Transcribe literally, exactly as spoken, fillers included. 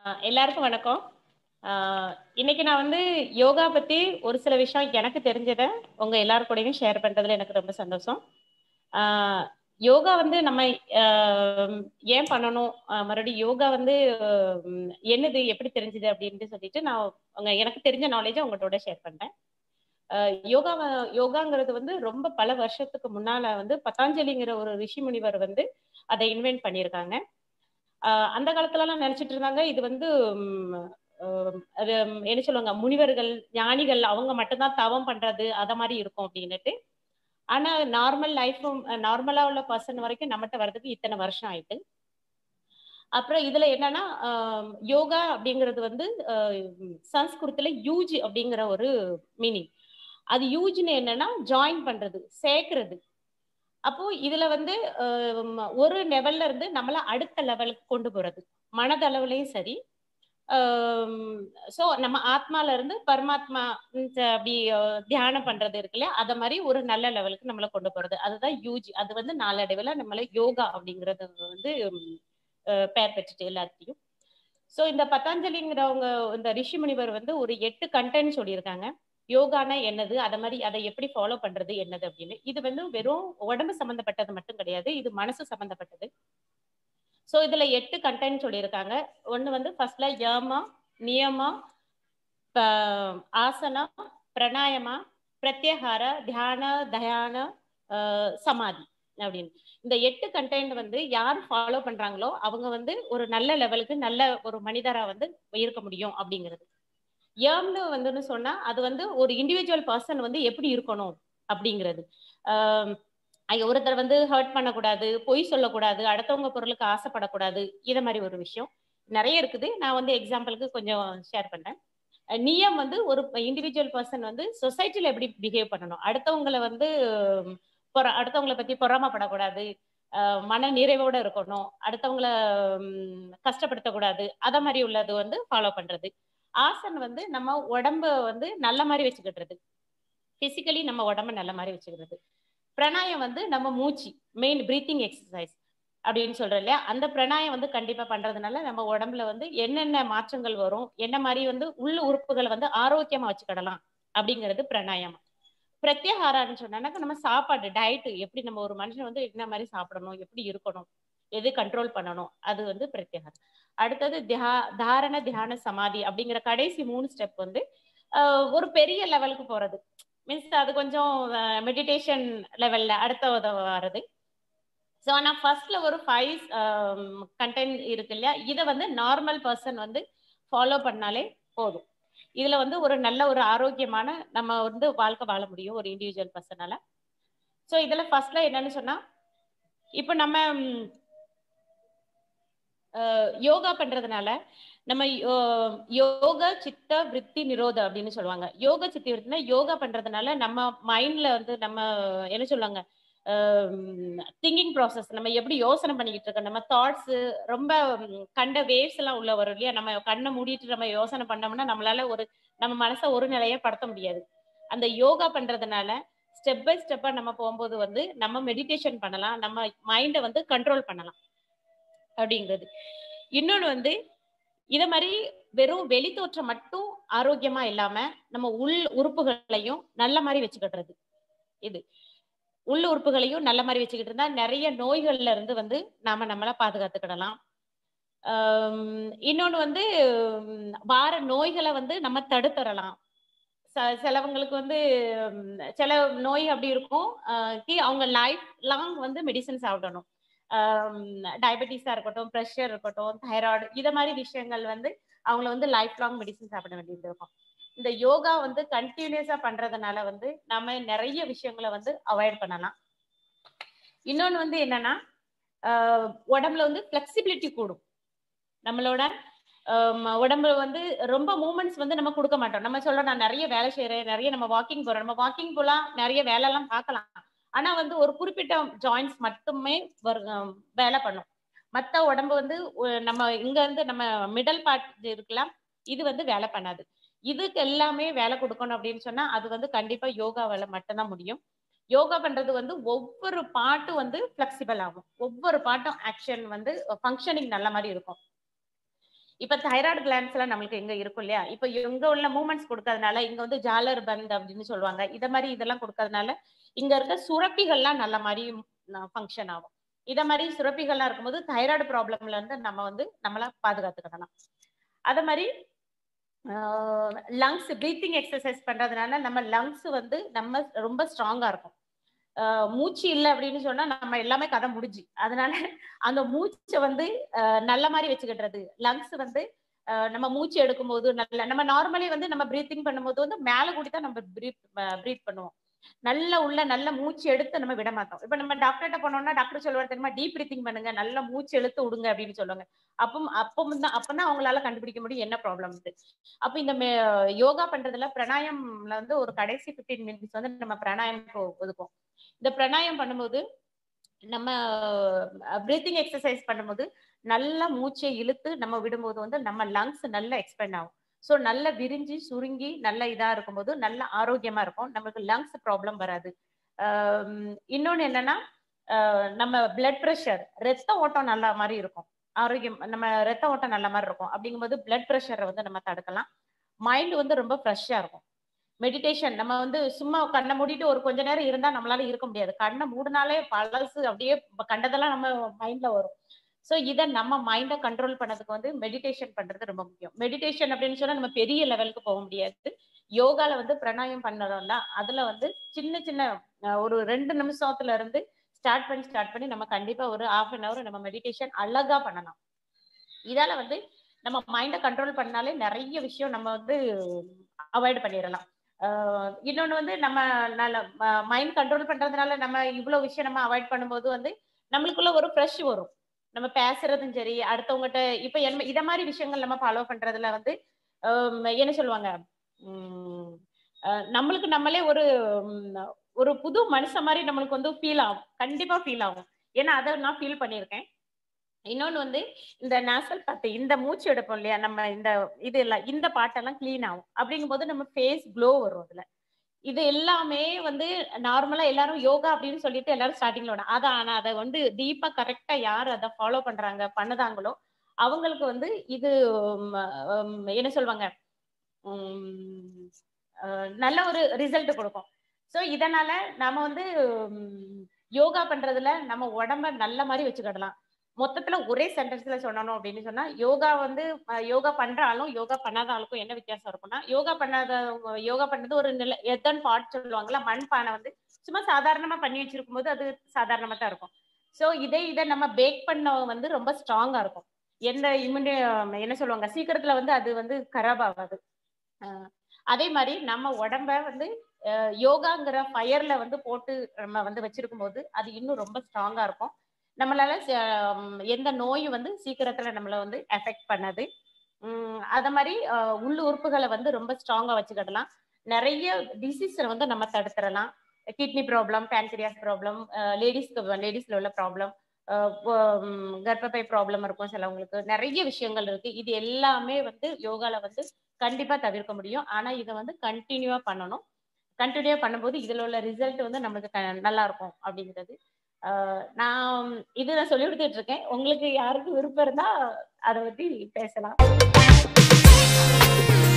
ஆஹ் எல்லாருக்கும் வணக்கம். ஆஹ் இன்னைக்கு நான் வந்து யோகா பத்தி ஒரு சில விஷயம் எனக்கு தெரிஞ்சதை உங்க எல்லாரு கூடயும் ஷேர் பண்றதுல எனக்கு ரொம்ப சந்தோஷம். ஆஹ் யோகா வந்து நம்ம ஆஹ் ஏன் பண்ணணும், ஆஹ் மறுபடியும் யோகா வந்து ஆஹ் என்னது, எப்படி தெரிஞ்சது அப்படின்ட்டு சொல்லிட்டு நான் உங்க எனக்கு தெரிஞ்ச நாலேஜை உங்களோட ஷேர் பண்றேன். ஆஹ் யோகா யோகாங்கிறது வந்து ரொம்ப பல வருஷத்துக்கு முன்னால வந்து பதாஞ்சலிங்கிற ஒரு ரிஷி முனிவர் வந்து அதை இன்வென்ட் பண்ணியிருக்காங்க. ஆஹ் அந்த காலத்துல எல்லாம் நினைச்சிட்டு இருந்தாங்க இது வந்து உம், ஆஹ் அது என்ன சொல்லுவாங்க, முனிவர்கள் ஞானிகள் அவங்க மட்டும்தான் தவம் பண்றது அத மாதிரி இருக்கும் அப்படின்னுட்டு. ஆனா நார்மல் லைஃபும் நார்மலா உள்ள பர்சன் வரைக்கும் நம்மகிட்ட வர்றதுக்கு இத்தனை வருஷம் ஆயிட்டு. அப்புறம் இதுல என்னன்னா ஆஹ் யோகா அப்படிங்கிறது வந்து ஆஹ் சன்ஸ்கிருத்துல யூஜ் அப்படிங்கிற ஒரு மீனிங். அது யூஜ்னு என்னன்னா ஜாயின் பண்றது, சேர்க்கிறது. அப்போ இதுல வந்து அஹ் ஒரு லெவல்ல இருந்து நம்மள அடுத்த லெவலுக்கு கொண்டு போறது, மனதளவுலயும் சரி. சோ நம்ம ஆத்மால இருந்து பரமாத்மா இந்த அப்படி அஹ், தியானம் பண்றது இருக்குல்ல, அத மாதிரி ஒரு நல்ல லெவலுக்கு நம்மளை கொண்டு போறது, அதுதான் யூஜி. அது வந்து நாளடைவுல நம்மள யோகா அப்படிங்கறது வந்து உம், அஹ், பெயர் பெற்றுட்டு எல்லாத்தையும். சோ இந்த பதஞ்சலிங்கிறவங்க, இந்த ரிஷி முனிவர் வந்து ஒரு எட்டு கண்டென்ட் சொல்லியிருக்காங்க. யோகானா என்னது, அத மாதிரி அதை எப்படி ஃபாலோ பண்றது என்னது அப்படின்னு. இது வந்து வெறும் உடம்பு சம்பந்தப்பட்டது மட்டும் கிடையாது, இது மனசு சம்பந்தப்பட்டது. சோ இதுல எட்டு கண்டென்ட் சொல்லியிருக்காங்க. ஒண்ணு வந்து ஃபர்ஸ்ட்ல யமா, நியமா, ப- ஆசனா, பிரணாயமா, பிரத்யஹார, தியான, தயான, அஹ், சமாதி அப்படின்னு. இந்த எட்டு கண்டென்ட் வந்து யார் ஃபாலோ பண்றாங்களோ அவங்க வந்து ஒரு நல்ல லெவலுக்கு நல்ல ஒரு மனிதரா வந்து இருக்க முடியும் அப்படிங்கிறது. ஏம்னு வந்து சொன்னா அது வந்து ஒரு இண்டிவிஜுவல் பர்சன் வந்து எப்படி இருக்கணும் அப்படிங்கிறது. ஆஹ் ஒருத்தர் வந்து ஹர்ட் பண்ணக்கூடாது, பொய் சொல்லக்கூடாது, அடுத்தவங்க பொருளுக்கு ஆசைப்படக்கூடாது, இத மாதிரி ஒரு விஷயம் நிறைய இருக்குது. நான் வந்து எக்ஸாம்பிளுக்கு கொஞ்சம் ஷேர் பண்றேன். நியம் வந்து ஒரு இண்டிவிஜுவல் பர்சன் வந்து சொசைட்டில எப்படி பிஹேவ் பண்ணணும், அடுத்தவங்களை வந்து பொற அடுத்தவங்களை பத்தி பொறாமப்படக்கூடாது, அஹ் மன நிறைவோட இருக்கணும், அடுத்தவங்களை உம், கஷ்டப்படுத்தக்கூடாது, அத மாதிரி உள்ளது வந்து ஃபாலோ பண்றது. ஆசன் வந்து நம்ம உடம்ப வந்து நல்ல மாதிரி வச்சுக்கிட்டுறது, பிசிக்கலி நம்ம உடம்ப நல்ல மாதிரி வச்சுக்கிறது. பிரணாயம் வந்து நம்ம மூச்சு, மெயின் பிரீத்திங் எக்ஸசைஸ் அப்படின்னு சொல்றோம் இல்லையா, அந்த பிரணாயம் வந்து கண்டிப்பா பண்றதுனால நம்ம உடம்புல வந்து என்னென்ன மாற்றங்கள் வரும், என்ன மாதிரி வந்து உள்ள உறுப்புகளை வந்து ஆரோக்கியமா வச்சுக்கிடலாம் அப்படிங்கிறது பிரணாயம். பிரத்யாகாரான்னு சொன்னாக்க நம்ம சாப்பாடு டயட், எப்படி நம்ம ஒரு மனுஷன் வந்து என்ன மாதிரி சாப்பிடணும், எப்படி இருக்கணும், எது கண்ட்ரோல் பண்ணணும், அது வந்து பிரத்யாகாரம். அடுத்தது தியா தாரண, தியான, சமாதி அப்படிங்கிற கடைசி மூணு ஸ்டெப் வந்து ஆஹ் ஒரு பெரிய லெவலுக்கு போறது. மீன்ஸ் அது கொஞ்சம் மெடிடேஷன் லெவல்ல அடுத்த வர்றது. ஸோ ஆனால் ஃபர்ஸ்ட்ல ஒரு ஃபைவ் கண்டென்ட் இருக்கு இல்லையா, இதை வந்து நார்மல் பர்சன் வந்து ஃபாலோ பண்ணாலே போதும். இதுல வந்து ஒரு நல்ல ஒரு ஆரோக்கியமான நம்ம வந்து வாழ்க்கை வாழ முடியும் ஒரு இண்டிவிஜுவல் பர்சனால. ஸோ இதுல ஃபர்ஸ்ட்ல என்னன்னு சொன்னா, இப்போ நம்ம யோகா பண்றதுனால நம்ம யோக சித்த விருத்தி நிரோத அப்படின்னு சொல்லுவாங்க. யோக சித்தி விருத்தினா யோகா பண்றதுனால நம்ம மைண்ட்ல வந்து நம்ம என்ன சொல்லுவாங்க, திங்கிங் ப்ராசஸ், நம்ம எப்படி யோசனை பண்ணிக்கிட்டு இருக்கோம், நம்ம தாட்ஸ் ரொம்ப கண்ட வேவ்ஸ் எல்லாம் உள்ள வரும் இல்லையா. நம்ம கண்ணை மூடிட்டு நம்ம யோசனை பண்ணோம்னா நம்மளால ஒரு நம்ம மனசை ஒரு நிலையை படுத்த முடியாது. அந்த யோகா பண்றதுனால ஸ்டெப் பை ஸ்டெப்பா நம்ம போகும்போது வந்து நம்ம மெடிடேஷன் பண்ணலாம், நம்ம மைண்டை வந்து கண்ட்ரோல் பண்ணலாம் அப்படிங்கிறது. இன்னொன்னு வந்து இத மாதிரி வெறும் வெளி தோற்றம் மட்டும் ஆரோக்கியமா இல்லாம நம்ம உள் உறுப்புகளையும் நல்ல மாதிரி வச்சுக்கிட்டுறது. இது உள்ள உறுப்புகளையும் நல்ல மாதிரி வச்சுக்கிட்டு இருந்தா நிறைய நோய்கள்ல இருந்து வந்து நாம நம்மள பாதுகாத்துக்கிடலாம். ஆஹ் இன்னொன்னு வந்து வார நோய்களை வந்து நம்ம தடுத்துறலாம். சிலவங்களுக்கு வந்து சில நோய் அப்படி இருக்கும், அவங்க லைஃப் லாங் வந்து மெடிசன் சாப்பிடணும். டயபெட்டிஸா இருக்கட்டும், ப்ரெஷர் இருக்கட்டும், தைராய்டு, இத மாதிரி விஷயங்கள் வந்து அவங்கள வந்து லைஃப் லாங் மெடிசன் சாப்பிட வேண்டியது இருக்கும். இந்த யோகா வந்து கண்டினியூஸா பண்றதுனால வந்து நம்ம நிறைய விஷயங்களை வந்து அவாய்ட் பண்ணலாம். இன்னொன்னு வந்து என்னன்னா உடம்புல வந்து பிளெக்சிபிலிட்டி கூடும். நம்மளோட உடம்புல வந்து ரொம்ப மூமெண்ட்ஸ் வந்து நம்ம கொடுக்க மாட்டோம். நம்ம சொல்றோம் நான் நிறைய வேலை செய்யறேன், நிறைய நம்ம வாக்கிங் போறோம், நம்ம வாக்கிங் போலாம், நிறைய வேலை எல்லாம் பார்க்கலாம். ஆனா வந்து ஒரு குறிப்பிட்ட ஜாயின்ஸ் மட்டுமே வேலை பண்ணும். மத்த உடம்பு வந்து நம்ம இங்க இருந்து நம்ம மிடல் பார்ட் இருக்கலாம், இது வந்து வேலை பண்ணாது. இதுக்கு எல்லாமே வேலை கொடுக்கணும் அப்படின்னு சொன்னா அது வந்து கண்டிப்பா யோகா வேலை மட்டும்தான் முடியும். யோகா பண்றது வந்து ஒவ்வொரு பாட்டும் வந்து பிளெக்சிபிள் ஆகும், ஒவ்வொரு பாட்டும் ஆக்ஷன் வந்து ஃபங்க்ஷனிங் நல்ல மாதிரி இருக்கும். இப்ப தைராய்டு கிளாண்ட்ஸ் எல்லாம் நம்மளுக்கு எங்க இருக்கும் இல்லையா? இப்ப இங்க உள்ள மூவ்மெண்ட்ஸ் கொடுக்கறதுனால இங்க வந்து ஜாலர் பந்த் அப்படின்னு சொல்லுவாங்க. இத மாதிரி இதெல்லாம் கொடுக்கறதுனால இங்க இருக்க சுரப்பிகள்லாம் நல்ல மாதிரி ஃபங்க்ஷன் ஆகும். இத மாதிரி சுரப்பிகள்லாம் இருக்கும்போது தைராய்டு ப்ராப்ளம்ல இருந்து நம்ம வந்து நம்மள பாதுகாத்துக்கிடலாம். அத மாதிரி லங்ஸ் பிரீத்திங் எக்ஸசைஸ் பண்றதுனால நம்ம லங்ஸ் வந்து நம்ம ரொம்ப ஸ்ட்ராங்கா இருக்கும். மூச்சு இல்லை அப்படின்னு சொன்னா நம்ம எல்லாமே கதை முடிஞ்சு. அதனால அந்த மூச்சை வந்து நல்ல மாதிரி வச்சுக்கிடுறது. லங்ஸ் வந்து நம்ம மூச்சு எடுக்கும் போது நல்ல நம்ம நார்மலி வந்து நம்ம பிரீத்திங் பண்ணும்போது வந்து மேல கூடிதான் நம்ம பிரீத் பிரீத் பண்ணுவோம். நல்ல உள்ள நல்ல மூச்சு எடுத்து நம்ம விட மாட்டோம். இப்ப நம்ம டாக்டர்கிட்ட போனோம்னா டாக்டர் சொல்லுவாரு தெரியுமா, டீப் பிரீத்திங் பண்ணுங்க, நல்ல மூச்சு எடுத்து விடுங்க அப்படின்னு சொல்லுவாங்க. அப்போ அப்போ தான் அப்பதான் அவங்களால கண்டுபிடிக்க முடியும் என்ன ப்ராப்ளம். அப்ப இந்த யோகா பண்றதுல பிராணாயம்ல வந்து ஒரு கடைசி பிப்டீன் மினிட்ஸ் வந்து நம்ம பிராணாயம் ஒதுக்கும். இந்த பிராணாயம் பண்ணும்போது நம்ம பிரீத்திங் எக்ஸசைஸ் பண்ணும்போது நல்ல மூச்சை இழுத்து நம்ம விடும்போது வந்து நம்ம லங்ஸ் நல்லா எக்ஸ்பேண்ட் ஆகும். ஸோ நல்லா விரிஞ்சு சுருங்கி நல்ல இதா இருக்கும்போது நல்ல ஆரோக்கியமா இருக்கும். நமக்கு லங்ஸ் ப்ராப்ளம் வராது. இன்னொன்னு என்னன்னா நம்ம பிளட் ப்ரெஷர் ரத்த ஓட்டம் நல்ல மாதிரி இருக்கும். ஆரோக்கியம் நம்ம ரத்த ஓட்டம் நல்ல மாதிரி இருக்கும். அப்படிங்கும்போது பிளட் ப்ரெஷரை வந்து நம்ம தடுக்கலாம். மைண்ட் வந்து ரொம்ப ஃப்ரெஷ்ஷா இருக்கும். மெடிடேஷன் நம்ம வந்து சும்மா கண்ணை மூடிட்டு ஒரு கொஞ்ச நேரம் இருந்தா நம்மளால இருக்க முடியாது. கண்ணை மூடினாலே பழசு அப்படியே கண்டதெல்லாம் நம்ம மைண்ட்ல வரும். சோ இதை நம்ம மைண்டை கண்ட்ரோல் பண்ணதுக்கு வந்து மெடிடேஷன் பண்றது ரொம்ப முக்கியம். மெடிடேஷன் அப்படின்னு சொன்னா நம்ம பெரிய லெவலுக்கு போக முடியாது. யோகால வந்து பிராணாயம் பண்ணறோம்னா அதுல வந்து சின்ன சின்ன ஒரு ரெண்டு நிமிஷத்துல இருந்து ஸ்டார்ட் பண்ணி ஸ்டார்ட் பண்ணி நம்ம கண்டிப்பா ஒரு ஹாஃப் அன் அவர் நம்ம மெடிடேஷன் அழகா பண்ணலாம். இதால வந்து நம்ம மைண்டை கண்ட்ரோல் பண்ணாலே நிறைய விஷயம் நம்ம வந்து அவாய்ட் பண்ணிடலாம். இன்னொன்னு வந்து நம்ம நல்ல மைண்ட் கண்ட்ரோல் பண்றதுனால நம்ம இவ்வளவு விஷயம் நம்ம அவாய்ட் பண்ணும்போது வந்து நம்மளுக்குள்ள ஒரு ஃப்ரெஷ் வரும். நம்ம பேசுறதும் சரி, அடுத்தவங்ககிட்ட இப்ப என்ன இத மாதிரி விஷயங்கள் நம்ம ஃபாலோ பண்றதுல வந்து என்ன சொல்லுவாங்க, உம் நம்மளுக்கு நம்மளே ஒரு ஒரு புது மனுஷன் மாதிரி நம்மளுக்கு வந்து ஃபீல் ஆகும். கண்டிப்பா ஃபீல் ஆகும். ஏன்னா அதை நான் ஃபீல் பண்ணியிருக்கேன். இன்னொன்னு வந்து இந்த நேசல் பாட்டு இந்த மூச்சு எடுப்போம் இல்லையா, நம்ம இந்த இது எல்லாம் இந்த பாட்டெல்லாம் கிளீன் ஆகும். அப்படிங்கும் போது நம்ம ஃபேஸ் க்ளோ வரும். அதுல இது எல்லாமே வந்து நார்மலா எல்லாரும் யோகா அப்படின்னு சொல்லிட்டு எல்லாரும் ஸ்டார்டிங்ல விட அதை ஆனா அதை வந்து டீப்பா கரெக்டா யார் அதை ஃபாலோ பண்றாங்க பண்ணுதாங்களோ அவங்களுக்கு வந்து இது என்ன சொல்லுவாங்க, உம் நல்ல ஒரு ரிசல்ட் கொடுக்கும். சோ இதனால நம்ம வந்து யோகா பண்றதுல நம்ம உடம்ப நல்ல மாதிரி வச்சுக்கிடலாம். மொத்தத்துல ஒரே சென்டென்ஸ்ல சொல்லணும் அப்படின்னு சொன்னா யோகா வந்து யோகா பண்ற ஆளும் யோகா பண்ணாத ஆளுக்கும் என்ன வித்தியாசம் இருக்கும்னா, யோகா பண்ணாத யோகா பண்ணது ஒரு நில எத்தன் பாட் சொல்லுவாங்கல்ல, மண்பானை வந்து சும்மா சாதாரணமா பண்ணி வச்சிருக்கும் போது அது சாதாரணமா தான் இருக்கும். சோ இதே இதை நம்ம பேக் பண்ண வந்து ரொம்ப ஸ்ட்ராங்கா இருக்கும். எந்த இம்யூனி என்ன சொல்லுவாங்க சீக்கிரத்துல வந்து அது வந்து கராப் ஆகாது. அதே மாதிரி நம்ம உடம்ப வந்து யோகாங்கிற ஃபயர்ல வந்து போட்டு நம்ம வந்து வச்சிருக்கும் போது அது இன்னும் ரொம்ப ஸ்ட்ராங்கா இருக்கும். நம்மளால எந்த நோயும் வந்து சீக்கிரத்துல நம்மள வந்து எஃபெக்ட் பண்ணாது. உம் அத மாதிரி உள்ள உறுப்புகளை வந்து ரொம்ப ஸ்ட்ராங்கா வச்சுக்கிடலாம். நிறைய டிசீஸ் வந்து நம்ம தடுத்துடலாம். கிட்னி ப்ராப்ளம், பேன்கிரியாஸ் ப்ராப்ளம், லேடிஸ்க்கு லேடிஸ்ல உள்ள ப்ராப்ளம், கர்ப்பப்பை ப்ராப்ளம் இருக்கும் சிலவங்களுக்கு. நிறைய விஷயங்கள் இருக்கு. இது எல்லாமே வந்து யோகால வந்து கண்டிப்பா தவிர்க்க முடியும். ஆனா இதை வந்து கண்டினியூவா பண்ணணும். கண்டினியூவா பண்ணும்போது இதுல உள்ள ரிசல்ட் வந்து நம்மளுக்கு நல்லா இருக்கும் அப்படிங்கிறது. நான் இதுதான் சொல்லி கொடுத்துட்டு இருக்கேன். உங்களுக்கு யாருக்கு விருப்பம் இருந்தா அதை பத்தி பேசலாம்.